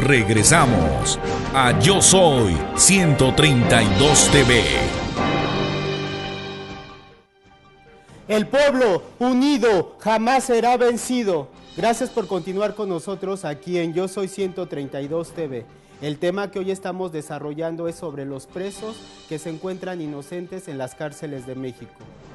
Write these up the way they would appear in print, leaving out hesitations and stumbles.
Regresamos a Yo Soy 132 TV. El pueblo unido jamás será vencido. Gracias por continuar con nosotros aquí en Yo Soy 132 TV. El tema que hoy estamos desarrollando es sobre los presos que se encuentran inocentes en las cárceles de México.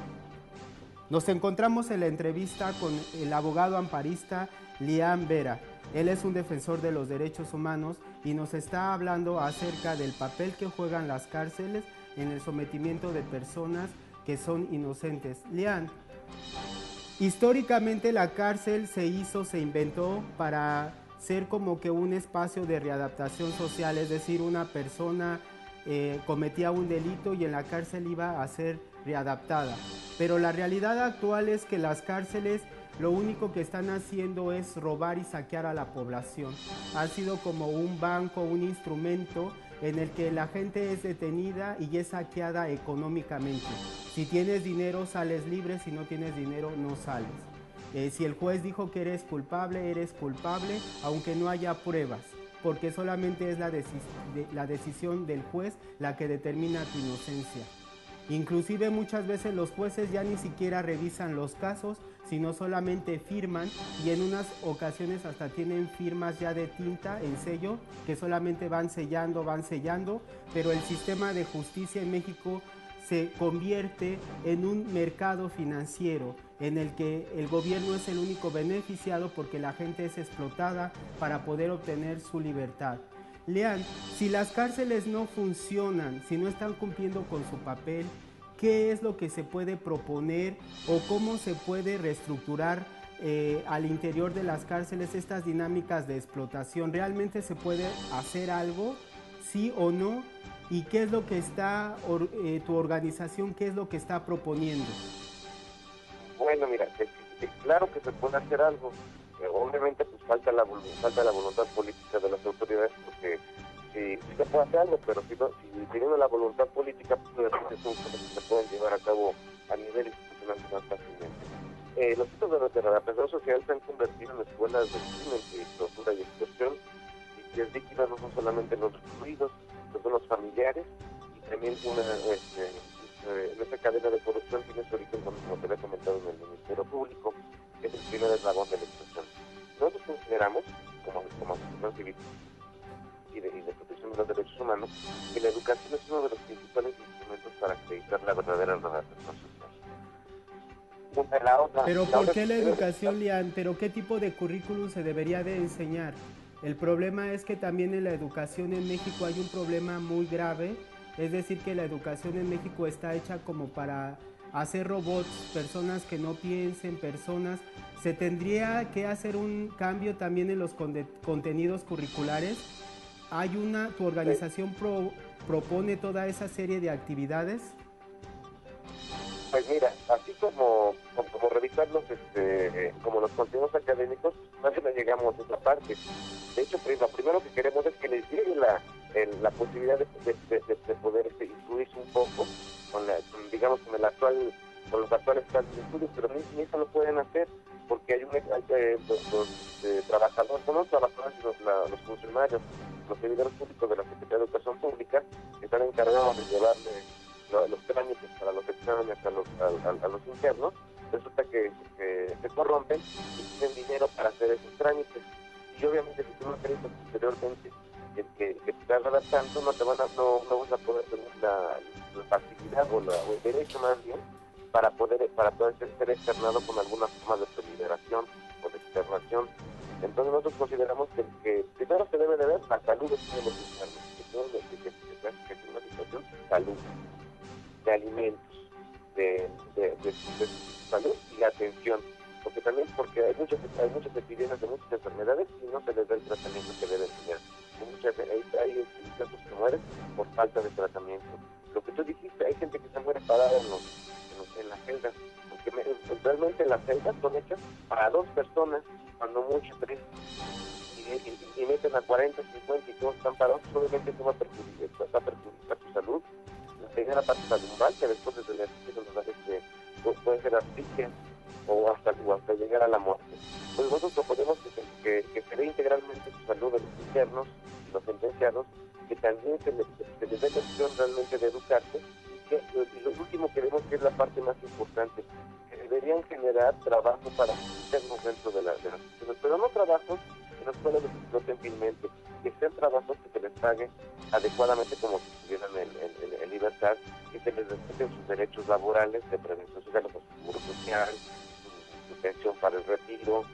Nos encontramos en la entrevista con el abogado amparista Lian Vera. Él es un defensor de los derechos humanos y nos está hablando acerca del papel que juegan las cárceles en el sometimiento de personas que son inocentes. Lian, históricamente la cárcel se inventó para ser como que un espacio de readaptación social, es decir, una persona cometía un delito y en la cárcel iba a ser readaptada. Pero la realidad actual es que las cárceles lo único que están haciendo es robar y saquear a la población. Ha sido como un banco, un instrumento en el que la gente es detenida y es saqueada económicamente. Si tienes dinero sales libre, si no tienes dinero no sales. Si el juez dijo que eres culpable, aunque no haya pruebas, porque solamente es la decisión del juez la que determina tu inocencia. Inclusive muchas veces los jueces ya ni siquiera revisan los casos, sino solamente firman, y en unas ocasiones hasta tienen firmas ya de tinta en sello que solamente van sellando, pero el sistema de justicia en México se convierte en un mercado financiero en el que el gobierno es el único beneficiado porque la gente es explotada para poder obtener su libertad. Lian, si las cárceles no funcionan, si no están cumpliendo con su papel, ¿qué es lo que se puede proponer o cómo se puede reestructurar al interior de las cárceles estas dinámicas de explotación? ¿Realmente se puede hacer algo? ¿Sí o no? ¿Y qué es lo que está tu organización, qué es lo que está proponiendo? Bueno, mira, claro que se puede hacer algo. Obviamente pues falta la voluntad política de las autoridades, porque sí se puede hacer algo, pero si teniendo la voluntad política, pues son cosas que se pueden llevar a cabo a nivel institucional más fácilmente. Los centros de readaptación social se han convertido en escuelas de crimen, tortura y extorsión, y las víctimas no son solamente los recluidos, son los familiares, y también en esta cadena de corrupción tiene su origen, como te había comentado, en el Ministerio Público, que es el primer eslabón de la extorsión. Nosotros consideramos, como asociación civil y de protección de los derechos humanos, que la educación es uno de los principales instrumentos para acreditar la verdadera readaptación social. Pero ¿por qué la educación, Lian? ¿Pero qué tipo de currículum se debería de enseñar? El problema es que también en la educación en México hay un problema muy grave, es decir, que la educación en México está hecha como para hacer robots, personas que no piensen, se tendría que hacer un cambio también en los contenidos curriculares. ¿Tu organización propone toda esa serie de actividades? Pues mira, así como revisarlos, como los contenidos académicos, no llegamos a esa parte. De hecho, lo primero que queremos es que les llegue la posibilidad de poder instruirse un poco con los actuales planes de estudios, pero ni eso lo pueden hacer, porque hay los trabajadores, no los trabajadores, sino los funcionarios, los servidores públicos de la Secretaría de Educación Pública, que están encargados de llevarle los trámites para los exámenes a los internos. Resulta que se corrompen y tienen dinero para hacer esos trámites. Y obviamente si tú no acreditas posteriormente que te estás adaptando, no vas a poder tener la facilidad o el derecho más bien para poder ser externado con alguna forma de liberación o de externación. Entonces nosotros consideramos que primero se debe de ver la salud de todos los internos, que es una situación de salud, de alimentos, de salud y la atención, porque hay muchas epidemias de muchas enfermedades y no se les da el tratamiento que deben tener. Hay casos que mueren por falta de tratamiento. Lo que tú dijiste, hay gente que se muere parada en las celdas, porque realmente las celdas son hechas para 2 personas, cuando mucho 3, y meten a 40, 50 y todos están parados. Obviamente eso va a perjudicar su salud. La primera parte lumbar, que después de la puede ser asfixia o hasta llegar a la muerte. Pues nosotros proponemos que se dé integralmente su salud de los internos, los sentenciados, que también se les dé la opción realmente de educarse, y lo último que vemos que es la parte más importante, que deberían generar trabajo para internos dentro de las instituciones, pero no trabajos en los cuales los exploten vilmente, que sean trabajos que se les pague adecuadamente como si estuvieran en libertad, que se les respeten sus derechos laborales de prevención social, como su seguro social, su pensión para el retiro,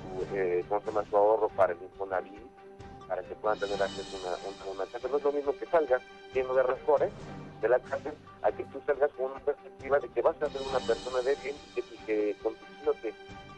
su ahorro para el Infonavit, para que puedan tener acceso a una casa. No es lo mismo que salgas lleno de rencores de la cárcel a que tú salgas con una perspectiva de que vas a ser una persona de bien y que conduciéndote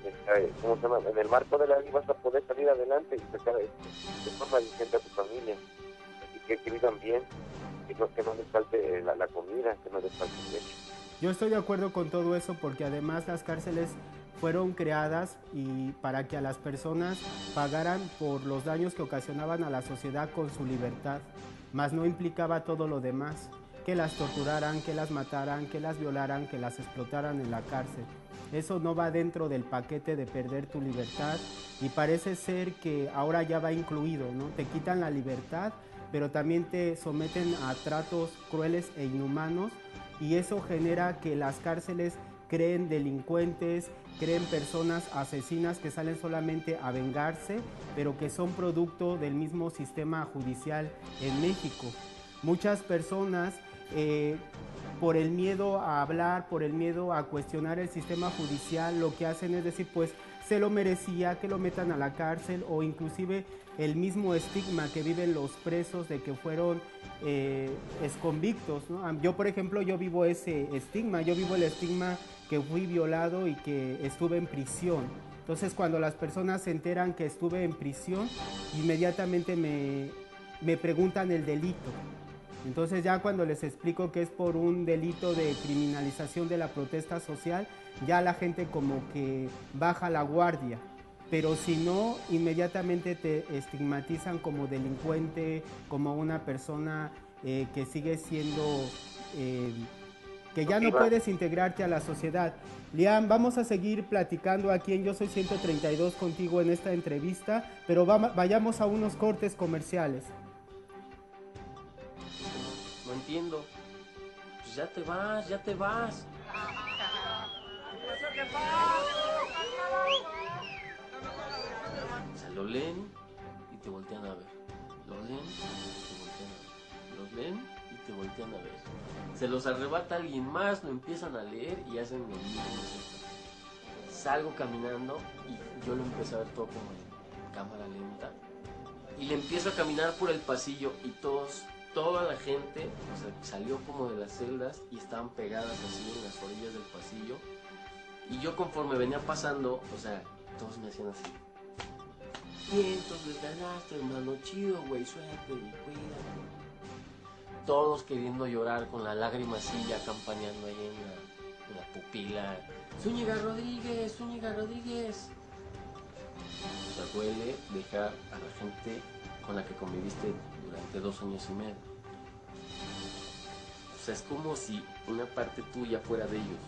en el marco de la ley vas a poder salir adelante y sacar de forma vigente a tu familia, y que vivan bien, que no les falte la comida, que no les falte el lecho. Yo estoy de acuerdo con todo eso porque además las cárceles fueron creadas y para que a las personas pagaran por los daños que ocasionaban a la sociedad con su libertad, mas no implicaba todo lo demás, que las torturaran, que las mataran, que las violaran, que las explotaran en la cárcel. Eso no va dentro del paquete de perder tu libertad y parece ser que ahora ya va incluido, ¿no? Te quitan la libertad, pero también te someten a tratos crueles e inhumanos y eso genera que las cárceles creen delincuentes, creen personas asesinas que salen solamente a vengarse, pero que son producto del mismo sistema judicial en México. Muchas personas, por el miedo a hablar, por el miedo a cuestionar el sistema judicial, lo que hacen es decir, pues se lo merecía, que lo metan a la cárcel, o inclusive el mismo estigma que viven los presos de que fueron exconvictos, ¿no? Yo, por ejemplo, yo vivo ese estigma, yo vivo el estigma que fui violado y que estuve en prisión. Entonces, cuando las personas se enteran que estuve en prisión, inmediatamente me preguntan el delito. Entonces ya cuando les explico que es por un delito de criminalización de la protesta social, ya la gente como que baja la guardia. Pero si no, inmediatamente te estigmatizan como delincuente, como una persona que sigue siendo, que ya no puedes integrarte a la sociedad. Liam, vamos a seguir platicando aquí en Yo Soy 132 contigo en esta entrevista, pero vayamos a unos cortes comerciales. No entiendo. Pues ya te vas, ya te vas. O sea, lo leen y te voltean a ver. Lo leen y te voltean a ver. Los leen y te voltean a ver. Se los arrebata alguien más, lo empiezan a leer y hacen lo mismo. Salgo caminando y yo lo empecé a ver todo como en cámara lenta. Y le empiezo a caminar por el pasillo y toda la gente, o sea, salió como de las celdas y estaban pegadas así en las orillas del pasillo. Y yo conforme venía pasando, o sea, todos me hacían así. Bien, entonces ganaste, hermano, chido, güey, suerte y cuídate. Todos queriendo llorar con la lágrima así ya campaneando ahí en la pupila. Zúñiga Rodríguez, Zúñiga Rodríguez. O sea, duele dejar a la gente con la que conviviste durante 2 años y medio. O sea, es como si una parte tuya fuera de ellos.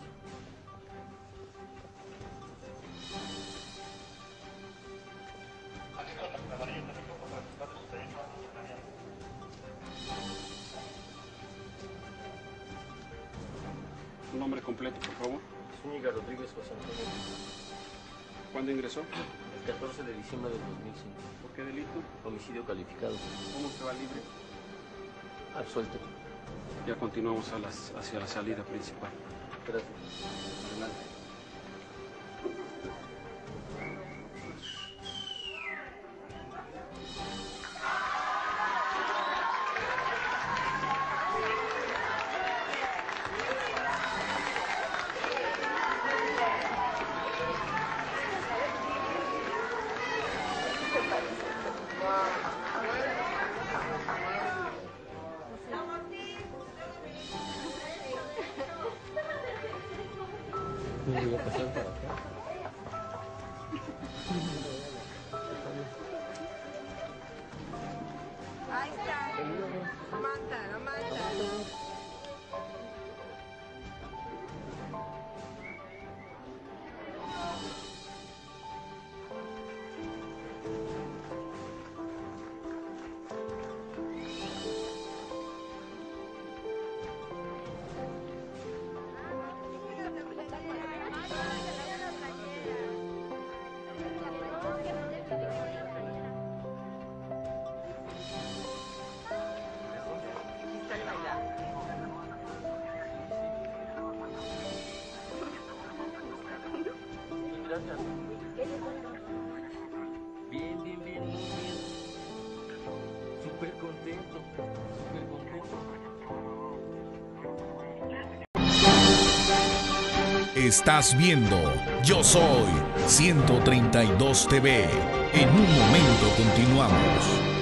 Un nombre completo, por favor. Zúñiga Rodríguez José Antonio. ¿Cuándo ingresó? El 14 de diciembre del 2005. ¿Por qué delito? Homicidio calificado. ¿Cómo se va libre? Absuelto. Ya continuamos hacia la salida principal. Gracias. Adelante. Voy a pasar para acá. Ahí está. Manta, manta. gracias. Bien, bien, bien, muy bien. Súper contento, súper contento. Estás viendo Yo Soy 132 TV. En un momento continuamos.